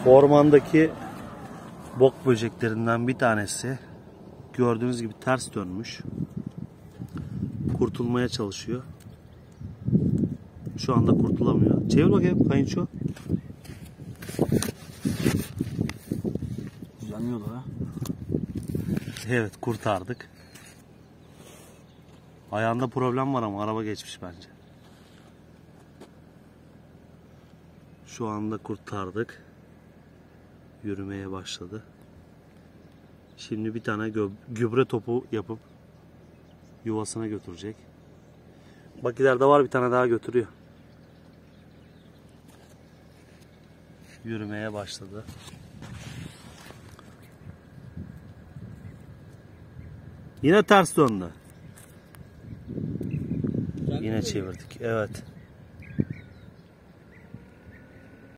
Ormandaki bok böceklerinden bir tanesi. Gördüğünüz gibi ters dönmüş. Kurtulmaya çalışıyor. Şu anda kurtulamıyor. Çevir bakayım kayınço. Yanıyordu ha. Evet, kurtardık. Ayağında problem var ama araba geçmiş bence. Şu anda kurtardık. Yürümeye başladı. Şimdi bir tane gübre topu yapıp yuvasına götürecek. Bak ileride var, bir tane daha götürüyor. Yürümeye başladı. Yine ters döndü. Yine çevirdik. Evet.